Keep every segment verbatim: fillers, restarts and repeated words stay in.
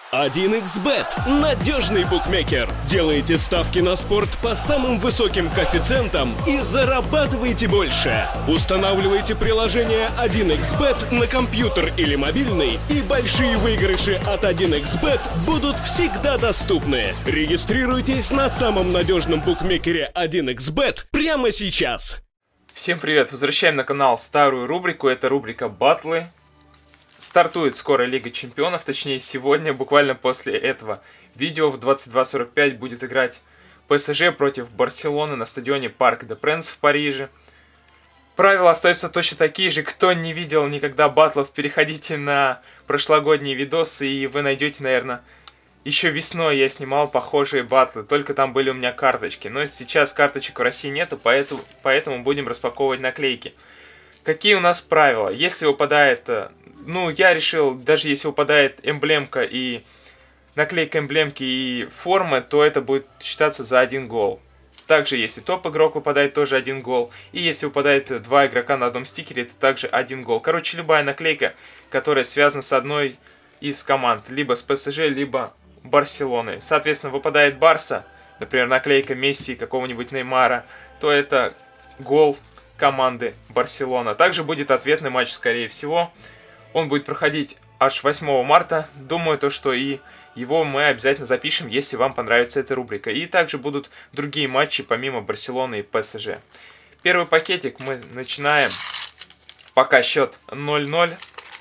один икс бет – надежный букмекер. Делаете ставки на спорт по самым высоким коэффициентам и зарабатывайте больше. Устанавливайте приложение один икс бет на компьютер или мобильный, и большие выигрыши от один икс бет будут всегда доступны. Регистрируйтесь на самом надежном букмекере один икс бет прямо сейчас. Всем привет! Возвращаем на канал старую рубрику. Это рубрика «Баттлы». Стартует скоро Лига Чемпионов, точнее сегодня, буквально после этого видео в двадцать два сорок пять будет играть ПСЖ против Барселоны на стадионе Парк де Пренс в Париже. Правила остаются точно такие же. Кто не видел никогда баттлов, переходите на прошлогодние видосы, и вы найдете, наверное, еще весной я снимал похожие баттлы, только там были у меня карточки. Но сейчас карточек в России нету, поэтому, поэтому будем распаковывать наклейки. Какие у нас правила? Если выпадает, ну, я решил, даже если выпадает эмблемка и наклейка эмблемки и формы, то это будет считаться за один гол. Также, если топ-игрок выпадает, тоже один гол. И если выпадает два игрока на одном стикере, это также один гол. Короче, любая наклейка, которая связана с одной из команд, либо с ПСЖ, либо Барселоной. Соответственно, выпадает Барса, например, наклейка Месси, какого-нибудь Неймара, то это гол команды Барселона. Также будет ответный матч, скорее всего. Он будет проходить аж восьмого марта. Думаю, то, что и его мы обязательно запишем, если вам понравится эта рубрика. И также будут другие матчи, помимо Барселоны и ПСЖ. Первый пакетик мы начинаем. Пока счет ноль ноль.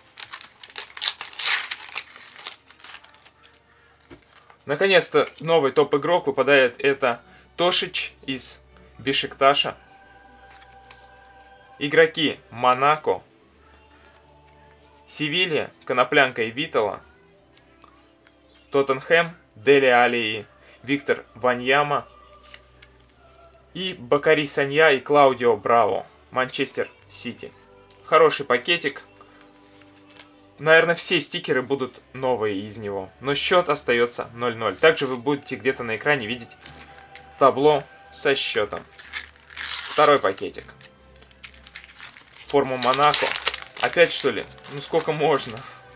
Наконец-то новый топ-игрок выпадает. Это Тошич из Бешикташа. Игроки: Монако, Севилья, Коноплянка и Витала, Тоттенхэм, Дели Али и Виктор Ваньяма, и Бакари Санья и Клаудио Браво, Манчестер Сити. Хороший пакетик. Наверное, все стикеры будут новые из него, но счет остается ноль ноль. Также вы будете где-то на экране видеть табло со счетом. Второй пакетик. Форма Монако. Опять, что ли? Ну сколько можно?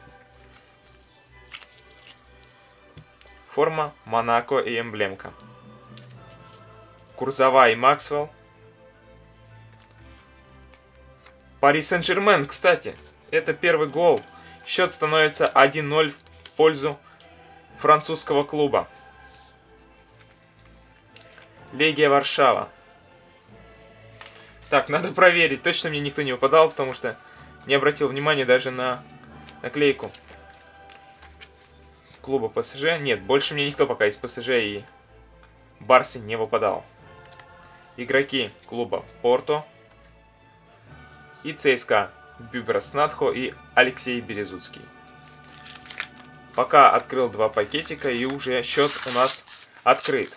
Форма Монако и эмблемка. Курзава и Максвелл. Пари Сен-Жермен, кстати. Это первый гол. Счет становится один ноль в пользу французского клуба. Легия Варшава. Так, надо проверить. Точно мне никто не выпадал, потому что не обратил внимания даже на наклейку клуба ПСЖ. Нет, больше мне никто пока из ПСЖ и Барсы не выпадал. Игроки клуба Порто и ЦСКА: Бюберас Надхо и Алексей Березуцкий. Пока открыл два пакетика, и уже счет у нас открыт.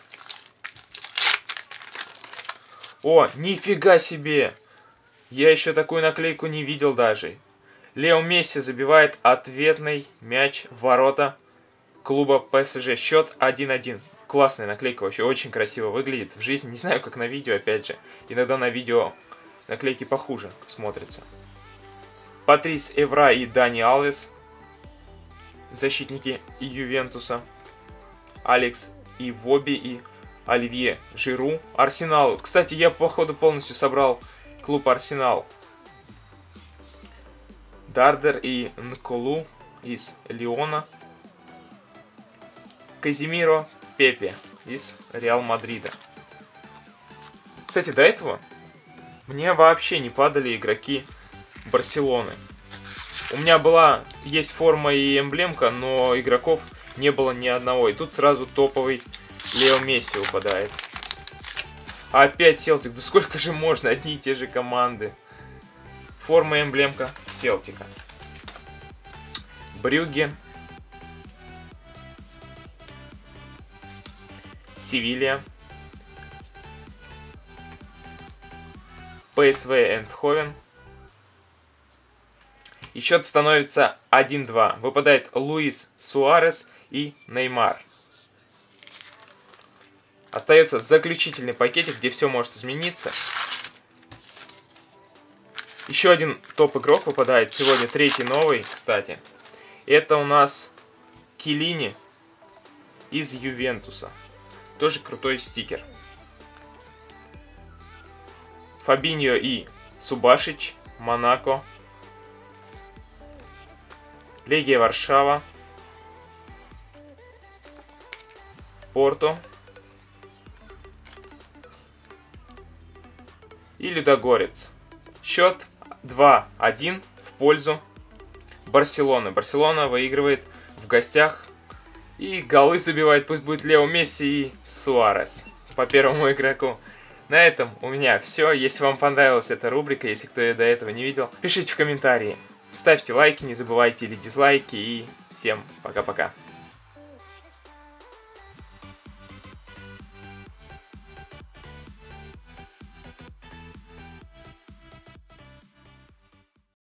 О, нифига себе! Я еще такую наклейку не видел даже. Лео Месси забивает ответный мяч в ворота клуба ПСЖ. Счет один один. Классная наклейка, вообще очень красиво выглядит. В жизни не знаю, как на видео, опять же. Иногда на видео наклейки похуже смотрятся. Патрис Эвра и Дани Алвес, защитники Ювентуса. Алекс Ивоби и Оливье Жиру. Арсенал. Кстати, я, походу, полностью собрал клуб Арсенал. Дардер и Нколу из Лиона. Казимиро Пепе из Реал Мадрида. Кстати, до этого мне вообще не падали игроки Барселоны. У меня была, есть форма и эмблемка, но игроков не было ни одного. И тут сразу топовый Лео Месси выпадает. Опять Селтик. Да сколько же можно? Одни и те же команды. Форма и эмблемка Селтика. Брюгге. Севилья. ПСВ Эндховен. И счет становится один два. Выпадает Луис Суарес и Неймар. Остается заключительный пакетик, где все может измениться. Еще один топ-игрок выпадает. Сегодня третий новый, кстати. Это у нас Килини из Ювентуса. Тоже крутой стикер. Фабиньо и Субашич, Монако. Легия Варшава. Порту. И Людогорец. Счет два один в пользу Барселоны. Барселона выигрывает в гостях. И голы забивает, пусть будет Лео Месси и Суарес по первому игроку. На этом у меня все. Если вам понравилась эта рубрика, если кто ее до этого не видел, пишите в комментарии. Ставьте лайки, не забывайте или дизлайки. И всем пока-пока.